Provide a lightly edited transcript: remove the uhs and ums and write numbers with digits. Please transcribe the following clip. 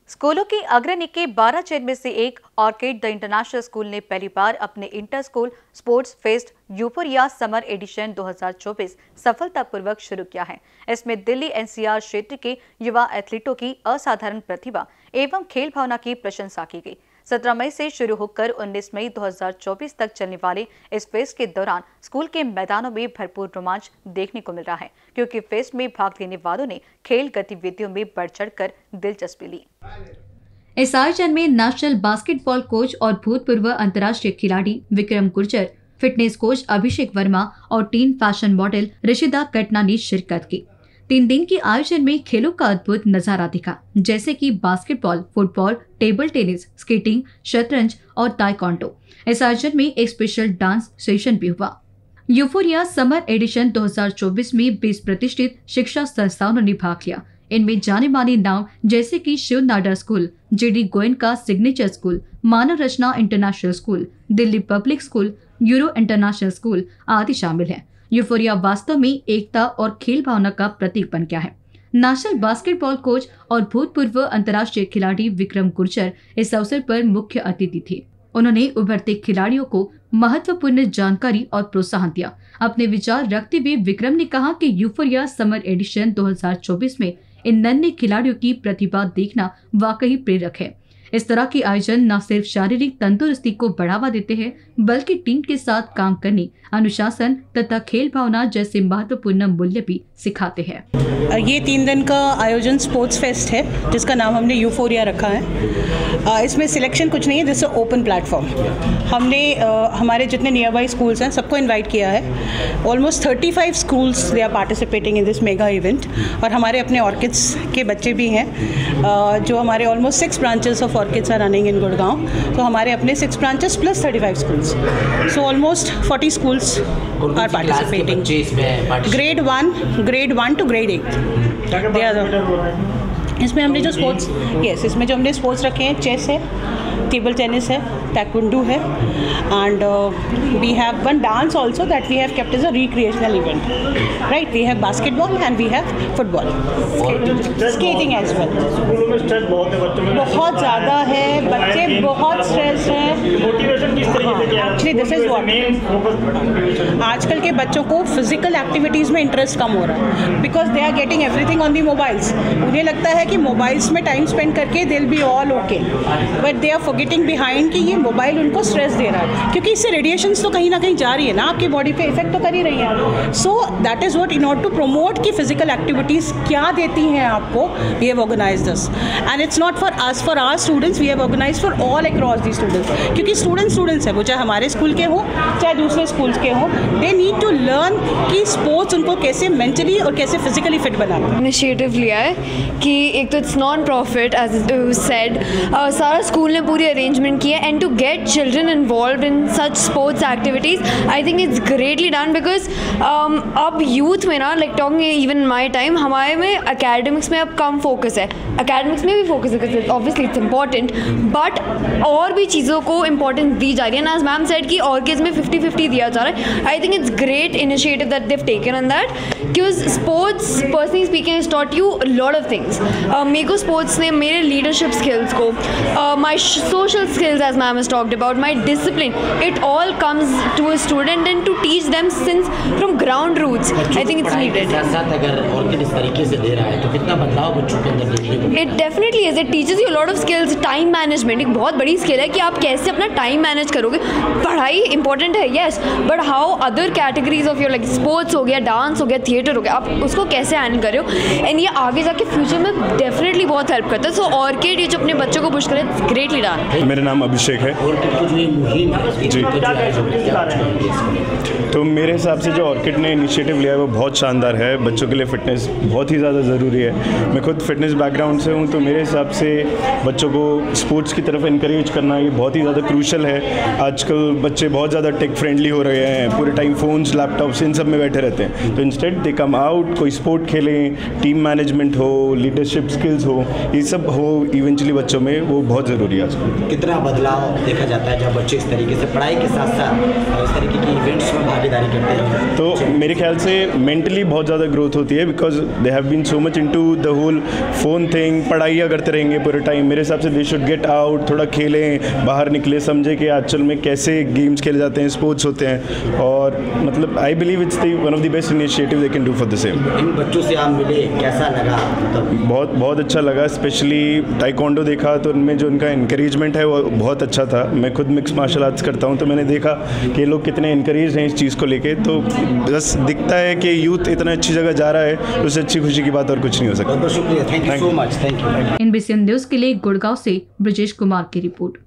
स्कूलों की अग्रणी के 12 चेन में से एक ऑर्किड द इंटरनेशनल स्कूल ने पहली बार अपने inter school sports fest euphoria summer edition 2024 सफलतापूर्वक शुरू किया है। इसमें दिल्ली एनसीआर क्षेत्र के युवा एथलीटों की असाधारण प्रतिभा एवं खेल भावना की प्रशंसा की गई। 17 मई से शुरू होकर 19 मई 2024 तक चलने वाले इस फेस्ट के दौरान स्कूल के मैदानों में भरपूर रोमांच देखने को मिल रहा है, क्योंकि फेस्ट में भाग लेने वालों ने खेल गतिविधियों में बढ़ चढ़कर दिलचस्पी ली। इस आयोजन में नेशनल बास्केटबॉल कोच और भूतपूर्व अंतर्राष्ट्रीय खिलाड़ी विक्रम गुर्जर, फिटनेस कोच अभिषेक वर्मा और टीन फैशन मॉडल ऋषिदा कटना ने शिरकत की। 3 दिन के आयोजन में खेलों का अद्भुत नजारा दिखा, जैसे कि basketball, football, table tennis, skating, शतरंज और ताइक्वांडो। इस आयोजन में एक स्पेशल डांस सेशन भी हुआ। यूफोरिया समर एडिशन 2024 में 20 प्रतिष्ठित शिक्षा संस्थानों ने भाग लिया। इनमें जाने माने नाम जैसे कि Shiv Nadar school, JD Goenka signature school, Manav Rachna international school, Delhi public school, euro international school आदि शामिल हैं। यूफोरिया वास्तव में एकता और खेल भावना का प्रतीक बन गया है। नेशनल बास्केटबॉल कोच और भूतपूर्व अंतर्राष्ट्रीय खिलाड़ी विक्रम गुर्जर इस अवसर पर मुख्य अतिथि थे। उन्होंने उभरते खिलाड़ियों को महत्वपूर्ण जानकारी और प्रोत्साहन दिया। अपने विचार रखते हुए विक्रम ने कहा कि यूफोरिया समर एडिशन 2024 में इन नन्हे खिलाड़ियों की प्रतिभा देखना वाकई प्रेरक है। इस तरह के आयोजन न सिर्फ शारीरिक तंदुरुस्ती को बढ़ावा देते हैं, बल्कि टीम के साथ काम करने, अनुशासन तथा खेल भावना जैसे महत्वपूर्ण मूल्य भी सिखाते हैं। ये 3 दिन का आयोजन स्पोर्ट्स फेस्ट है, जिसका नाम हमने यूफोरिया रखा है। इसमें सिलेक्शन कुछ नहीं है, दिस ओपन प्लेटफॉर्म। हमने हमारे जितने नियर बाई स्कूल्स हैं सबको इनवाइट किया है। Almost 35 schools they are participating in this mega event. और हमारे अपने ऑर्किड्स के बच्चे भी हैं, जो हमारे almost 6 branches of Orchids are running in Gurgaon. तो हमारे अपने 6 branches plus 35 schools, so almost 40 schools are participating. Grade 1 to grade 8 they are. इसमें हमने जो स्पोर्ट्स इसमें जो हमने स्पोर्ट्स रखे हैं, चेस है, टेबल टेनिस है, taekwondo है, and we have one dance also that we have kept as a recreational event, right? We have basketball and we have football, skating as well। स्कूलों में स्ट्रेस बहुत है बच्चों में, बहुत ज़्यादा है, बच्चे बहुत स्ट्रेस हैं। मोटिवेशन किस तरीके से? एक्चुअली दिस इज व्हाट आजकल के बच्चों को फिजिकल एक्टिविटीज़ में इंटरेस्ट कम हो रहा है, because they are getting everything on the mobiles. उन्हें लगता है कि मोबाइल्स में टाइम स्पेंड करके they will be all okay, but they are forgetting behind कि ये मोबाइल उनको स्ट्रेस दे रहा है, क्योंकि इससे रेडिएशंस तो कहीं ना कहीं जा रही है ना, आपकी बॉडी पे इफेक्ट तो कर ही रही है। So that is what, in order to promote कि फिजिकल एक्टिविटीज़ क्या देती हैं आपको, we have organise this and it's not for us, for our students, we have organise for all across the students. क्योंकि स्टूडेंट्स हैं, वो चाहे हमारे स्कूल के हों चाहे दूसरे स्कूल्स के हों, दे नीड टू लर्न कि स्पोर्ट्स उनको कैसे मेंटली और कैसे फिजिकली फिट बनाता है। इनिशिएटिव लिया है कि एक तो it's non profit as said, सारा स्कूल ने पूरी अरेंजमेंट की है, and to get children involved in such sports activities, I think it's greatly done because अब youth में ना, like talking even in my time, हमारे में academics में अब कम focus है। academics में भी focus है because obviously it's important, but और भी चीज़ों को importance दी जा रही है। as ma'am said कि orchids में 50-50 दिया जा रहा है। I think it's great initiative that they've taken on that, because sports personally speaking has taught you a lot of things। मेरे को sports ने मेरे leadership skills को, my social skills as ma'am has talked about, my discipline, it all comes to a student and to teach them since from ground roots। I think it's needed। साथ अगर orchid इस तरीके से दे रहा है तो कितना बदलाव बच्चों के अंदर देखने को? It definitely is। It teaches you a lot of skills। Time management एक बहुत बड़ी स्किल है कि आप कैसे अपना टाइम मैनेज करोगे। पढ़ाई इंपॉर्टेंट है yes, but how other categories of your, like sports हो गया, डांस हो गया, थिएटर हो गया, आप उसको कैसे हैंडल कर रहे हो, एंड ये आगे जाके फ्यूचर में डेफिनेटली बहुत हेल्प करता है। सो ऑर्किड ये जो अपने बच्चों को पुश करे, ग्रेटली डन। मेरा नाम अभिषेक है जी। तो मेरे हिसाब से जो ऑर्किड ने इनिशिएटिव लिया है वो बहुत शानदार है। बच्चों के लिए फ़िटनेस बहुत ही ज़्यादा ज़रूरी है। मैं खुद फिटनेस बैकग्राउंड से हूँ, तो मेरे हिसाब से बच्चों को स्पोर्ट्स की तरफ इनकरेज करना ये बहुत ही ज़्यादा क्रूशल है। आजकल बच्चे बहुत ज़्यादा टेक फ्रेंडली हो रहे हैं, पूरे टाइम फ़ोन्स, लैपटॉप्स इन सब में बैठे रहते हैं। तो इंस्टेड दे कम आउट, कोई स्पोर्ट खेलें, टीम मैनेजमेंट हो, लीडरशिप स्किल्स हो, ये सब हो इवेंचुअली बच्चों में, वो बहुत ज़रूरी है आजकल। कितना बदलाव देखा जाता है जब बच्चे इस तरीके से पढ़ाई के साथ साथ इस तरीके की इवेंट्स में भागीदारी करते हैं? तो मेरे ख्याल से मेंटली बहुत ज़्यादा ग्रोथ होती है, because they have been so much into the whole phone thing, पढ़ाइयाँ करते रहेंगे पूरे टाइम। मेरे हिसाब से दे शुड गेट आउट, थोड़ा खेलें, बाहर निकले, समझे कि आजकल में कैसे गेम्स खेले जाते हैं, स्पोर्ट्स होते हैं, और मतलब I believe it's one of the best initiative they can do for the same. इन बच्चों से आप मिले, कैसा लगा? बहुत अच्छा लगा, स्पेशली टाइकोंडो देखा तो उनमें जो उनका इंकरेजमेंट है वो बहुत अच्छा था। मैं खुद मिक्स मार्शल आर्ट्स करता हूँ, तो मैंने देखा कि ये लोग कितने इंकरेज हैं इस चीज़ को लेके। तो बस दिखता है कि यूथ इतना अच्छी जगह जा रहा है, उससे अच्छी खुशी की बात और कुछ नहीं हो सकता। बहुत शुक्रिया, thank you so much, thank you. NBCN news के लिए गुड़गांव से ब्रजेश कुमार की रिपोर्ट।